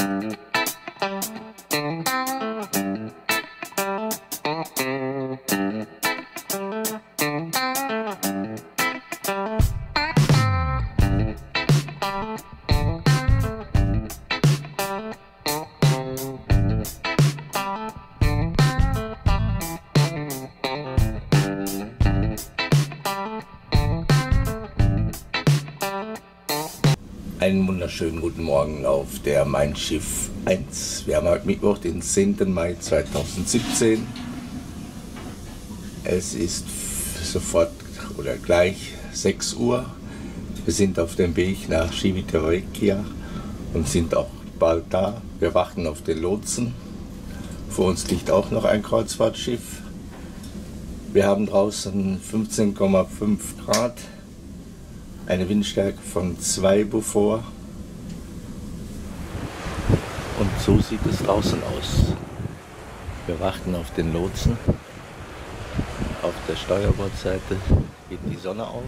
Einen wunderschönen guten Morgen auf der Mein Schiff 1. Wir haben heute Mittwoch, den 10. Mai 2017. Es ist sofort oder gleich 6 Uhr. Wir sind auf dem Weg nach Civitavecchia und sind auch bald da. Wir warten auf den Lotsen. Vor uns liegt auch noch ein Kreuzfahrtschiff. Wir haben draußen 15,5 Grad. Eine Windstärke von 2 Beaufort. Und so sieht es draußen aus. Wir warten auf den Lotsen. Auf der Steuerbordseite geht die Sonne auf.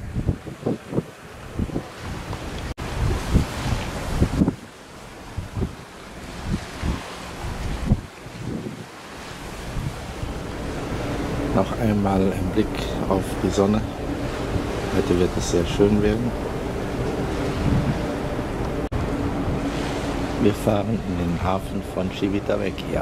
Noch einmal ein Blick auf die Sonne. Heute wird es sehr schön werden. Wir fahren in den Hafen von Civitavecchia.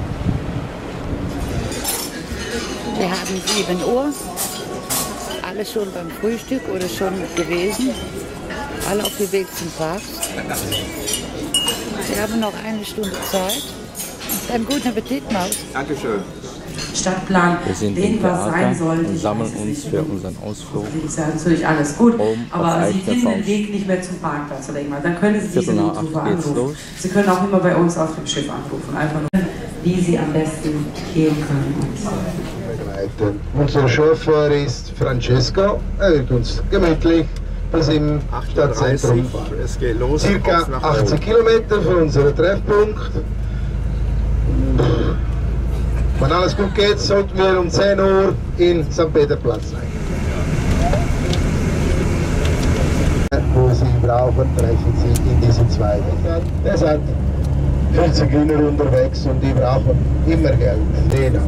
Wir haben 7 Uhr. Alle schon beim Frühstück oder schon gewesen. Alle auf dem Weg zum Papst. Wir haben noch eine Stunde Zeit. Einen guten Appetit, Maus. Dankeschön. Stadtplan, wir sind den was sein soll. Und sammeln uns für unseren Ausflug. Das ist ja natürlich alles gut, aber Sie finden Faust. den Weg nicht mehr zum Parkplatz oder irgendwas. Dann können Sie diese Genau, Notruffer anrufen. Sie können auch immer bei uns auf dem Schiff anrufen, einfach nur, wie Sie am besten gehen können. Unser Chauffeur ist Francesco. Er wird uns gemütlich bis im Stadtzentrum fahren. Es geht los. Circa 80 Kilometer von unserem Treffpunkt. Wenn alles gut geht, sollten wir um 10 Uhr in St. Peterplatz sein. Wo Sie brauchen, treffen Sie in diesen 2 Metern. Wir sind 40 Grüner unterwegs und die brauchen immer Geld. Jeder.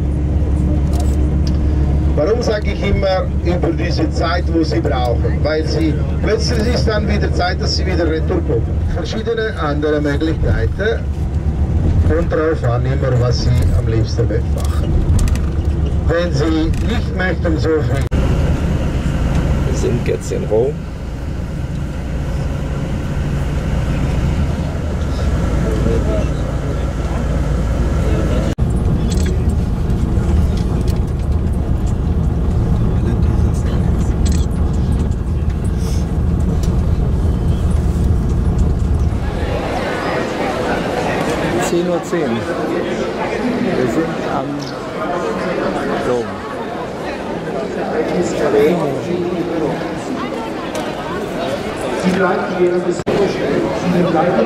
Warum sage ich immer über diese Zeit, wo Sie brauchen? Weil Sie plötzlich ist dann wieder Zeit, dass Sie wieder retour kommen. Verschiedene andere Möglichkeiten. Kommt darauf an, immer was Sie am liebsten machen. Wenn Sie nicht möchten, so viel. Wir sind jetzt in Rom. Uhr 10. Wir sind am Dom. Sie bleibt hier bis Sie bleibt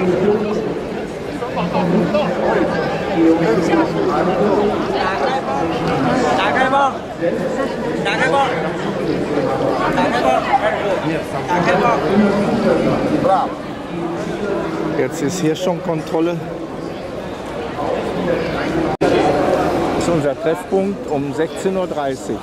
Jetzt ist hier schon Kontrolle. Das ist unser Treffpunkt um 16:30 Uhr.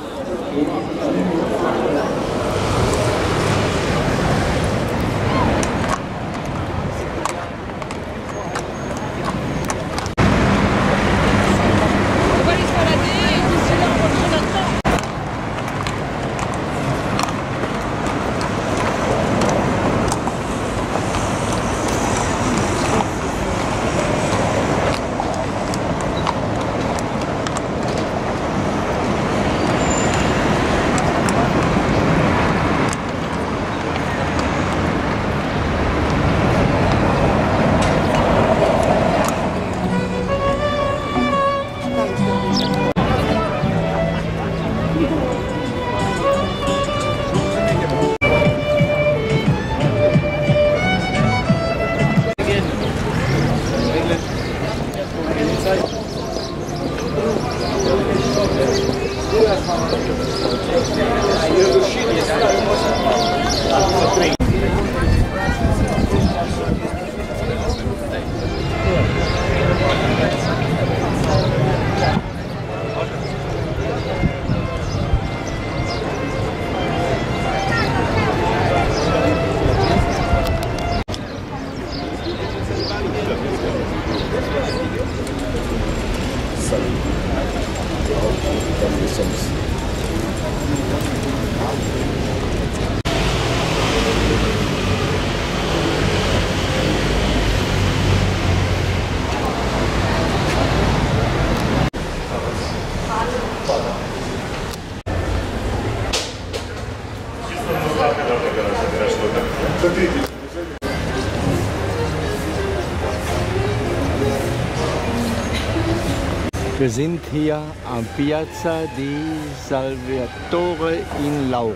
Wir sind hier am Piazza di Salvatore in Lauro.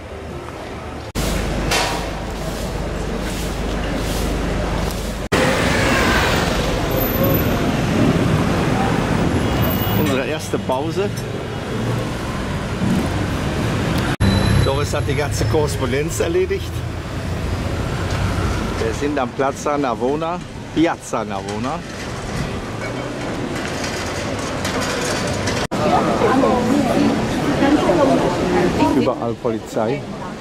Unsere erste Pause. Doris hat die ganze Korrespondenz erledigt. Wir sind am Piazza Navona. Überall Polizei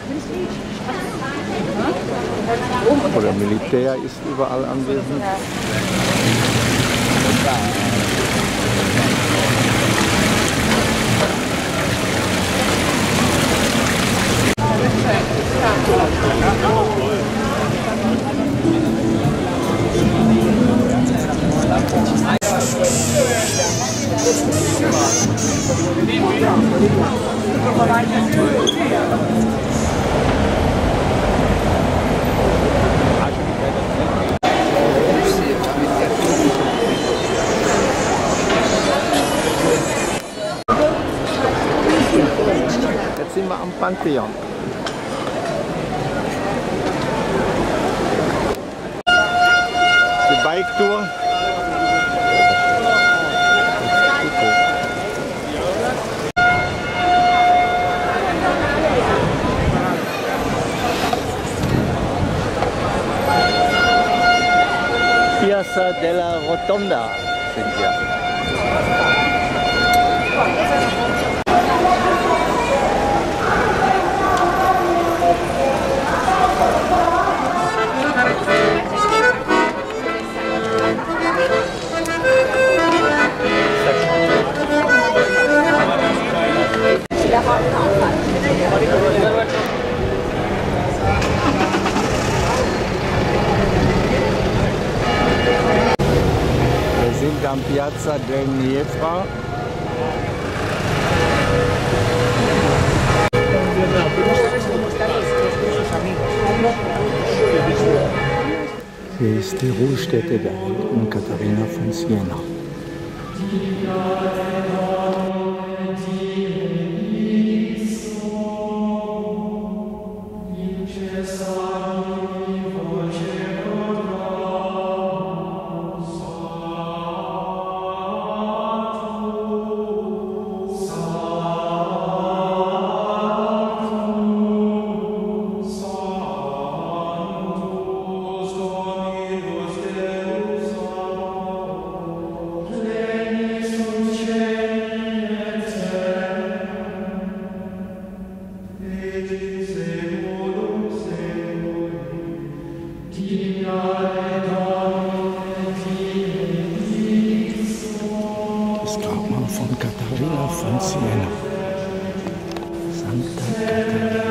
oder Militär ist überall anwesend. Jetzt sind wir am Pantheon. Die Bike-Tour. Piazza della Rotonda sind wir. Wir sind am Piazza del Niefra. Hier ist die Ruhestätte der heiligen Katharina von Siena. Das Grabmal von Katharina von Siena. Santa Katharina.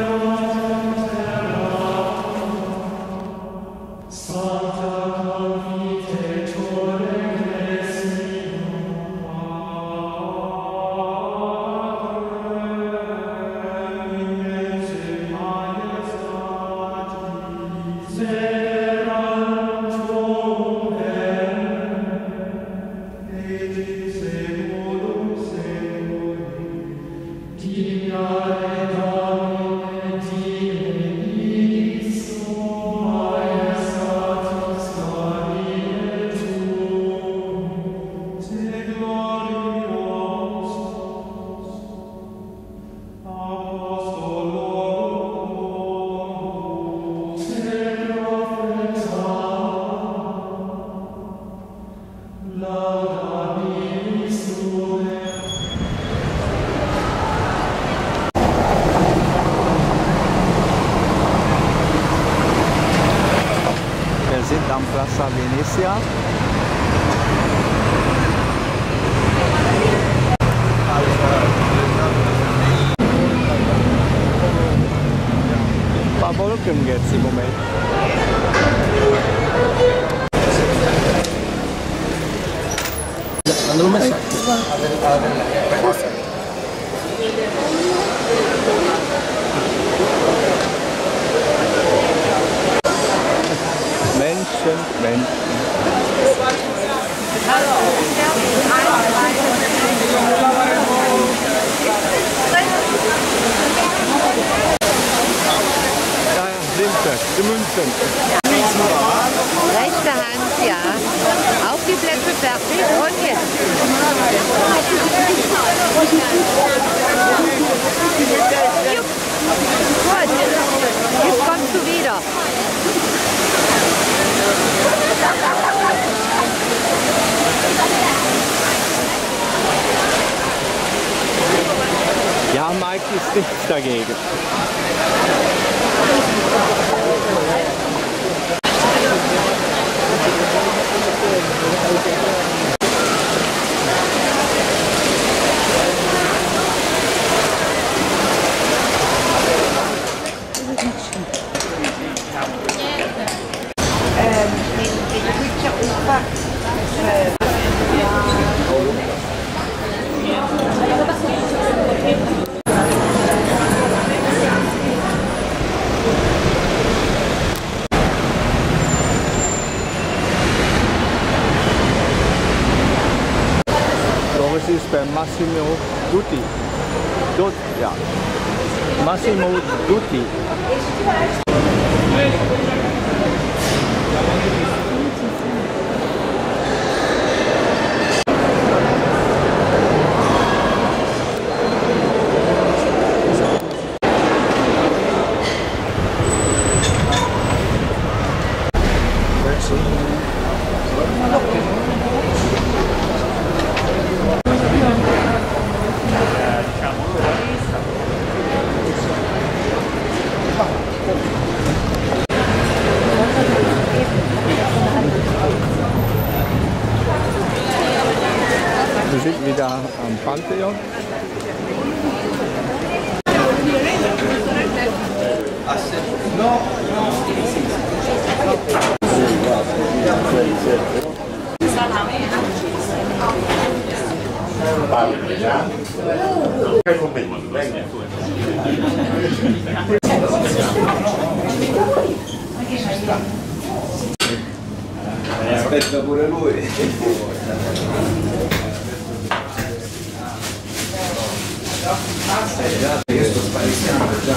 Wir sind am Plaza Piazza Venezia. Paolo che un ghezzi come Mandalo un messaggio. Menschen. Ja, linke, die Münzen. Rechte Hand, ja. Auf die Plätze fertig und jetzt. Gut, jetzt kommst du wieder. Ja, Mike ist nichts dagegen. Das ist bei Massimo Dutti. Ja. Massimo Dutti. Wir sind wieder am Pantheon. Aspetta pure lui. Io sto spariscando già.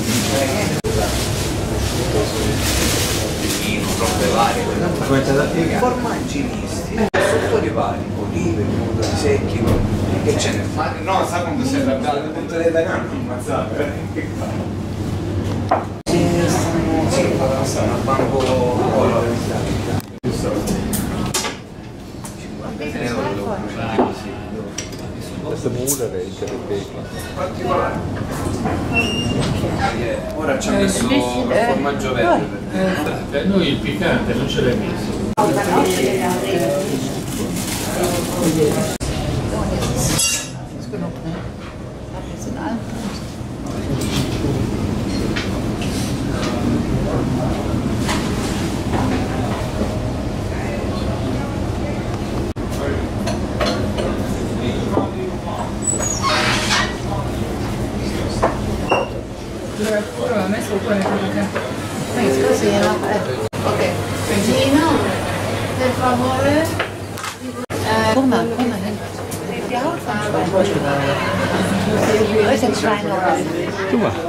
Troppe varie. Formaggi misti. Sottori vari, olive, pomodori secchi. Che ce ne fa? No, sa quando sei arrabbiato il punto dei danni, ammazzate. Sì, stanno al banco. Questo muro rende Ora ci ha messo il formaggio verde. Per noi il piccante non ce l'hai messo. Allora, ho messo un po' così, no? Ok. Gino, per favore. Guck mal hin. Die Haut vom Schwein. Wo ist ein Schwein noch? Guck mal.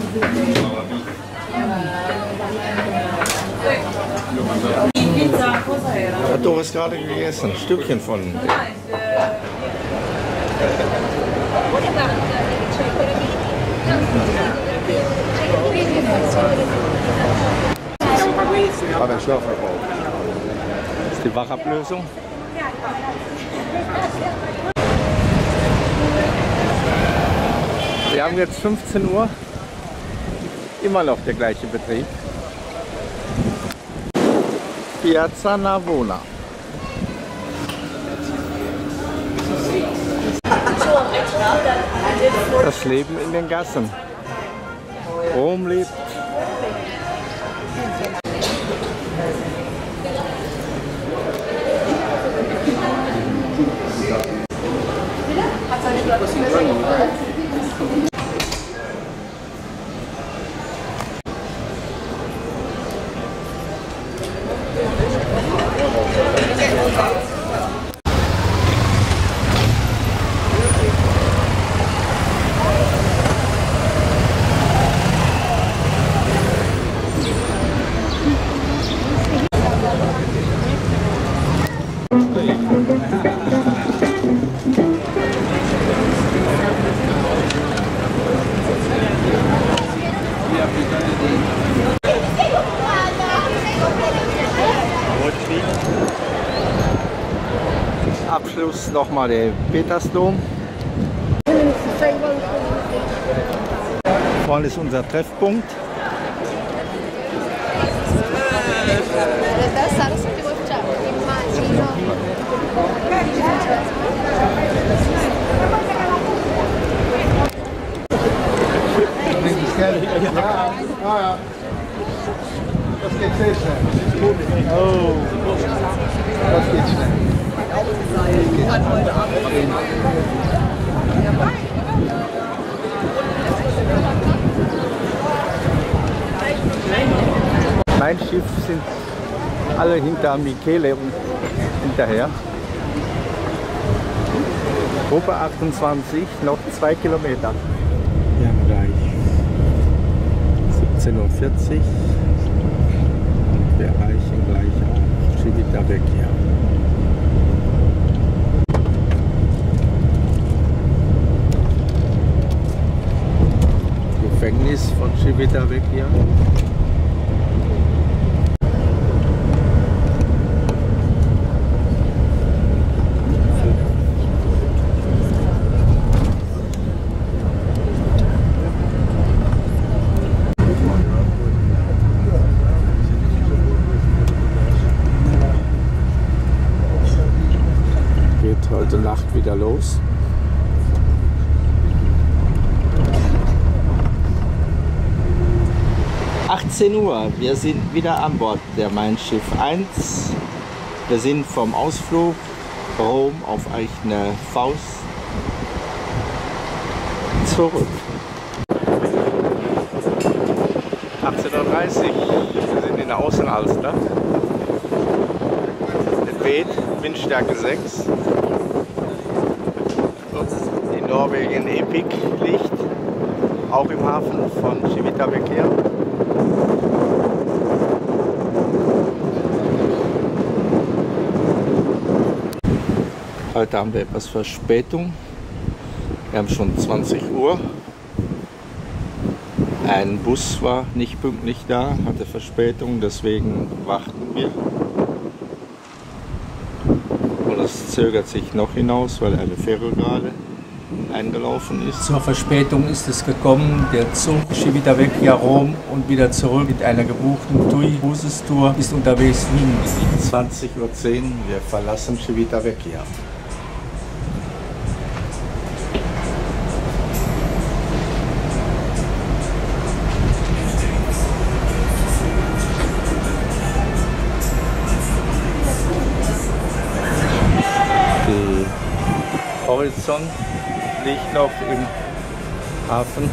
Hat Doris gerade gegessen, ein Stückchen von. War der Schlafverbau. Das ist die Wachablösung. Wir haben jetzt 15 Uhr, immer noch der gleiche Betrieb. Piazza Navona. Das Leben in den Gassen. Rom lebt. Abschluss nochmal der Petersdom. Vorne ist unser Treffpunkt. Das geht sehr schnell. Oh, das geht schnell. Mein Schiff sind alle hinter Michele und hinterher. Gruppe 28, noch 2 Kilometer. Wir haben gleich 17:40 Uhr und wir erreichen gleich auch Civitavecchia. Gefängnis von Civitavecchia. Geht heute Nacht wieder los. Uhr, wir sind wieder an Bord der Mein Schiff 1. Wir sind vom Ausflug Rom auf eigene Faust zurück. 18:30 Uhr, wir sind in der Außenalster. Es weht, Windstärke 6. Die Norwegen Epic liegt auch im Hafen von Civitavecchia. Heute haben wir etwas Verspätung. Wir haben schon 20 Uhr. Ein Bus war nicht pünktlich da, hatte Verspätung, deswegen warten wir. Und es zögert sich noch hinaus, weil eine Fähre gerade eingelaufen ist. Zur Verspätung ist es gekommen. Der Zug Civitavecchia Rom und wieder zurück mit einer gebuchten TUI-Cruises-Tour ist unterwegs Wien. 20:10 Uhr, wir verlassen Civitavecchia. Horizont liegt noch im Hafen.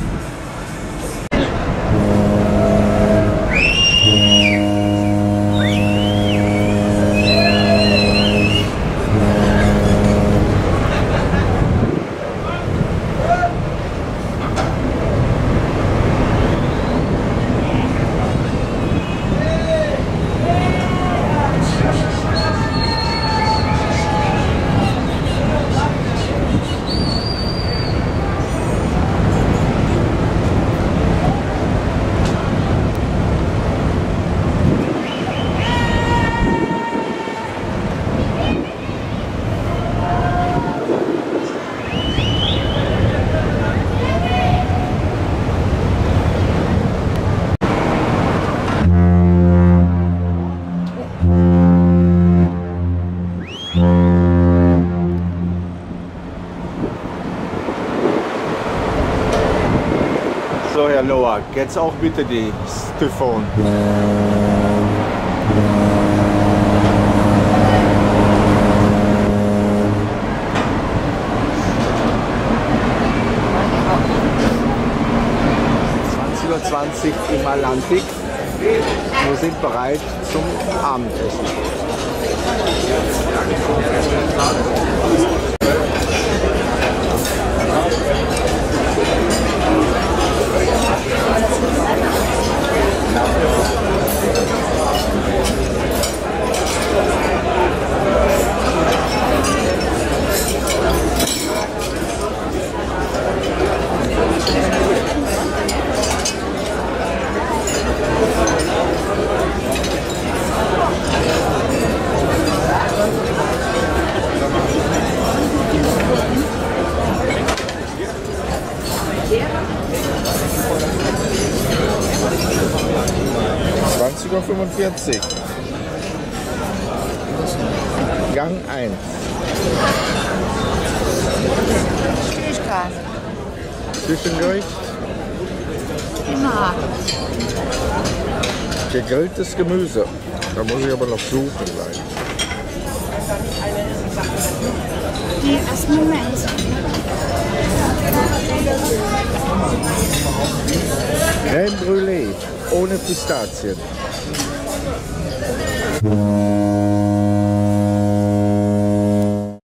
Loa, jetzt auch bitte die Typhon. Im Atlantik. Wir sind bereit zum Abendessen. Uhr 45. Gang 1. Fischkäse. Zwischengericht. Immer. Gegrilltes Gemüse. Da muss ich aber noch suchen gleich. Die ersten Moment. Crème Brûlée ohne Pistazien.